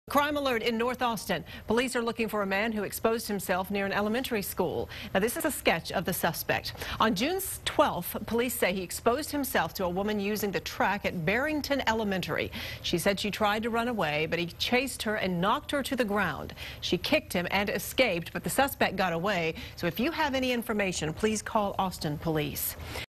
Crime alert in North Austin. Police are looking for a man who exposed himself near an elementary school. Now, this is a sketch of the suspect. On June 12th, police say he exposed himself to a woman using the track at Barrington Elementary. She said she tried to run away, but he chased her and knocked her to the ground. She kicked him and escaped, but the suspect got away. So if you have any information, please call Austin Police.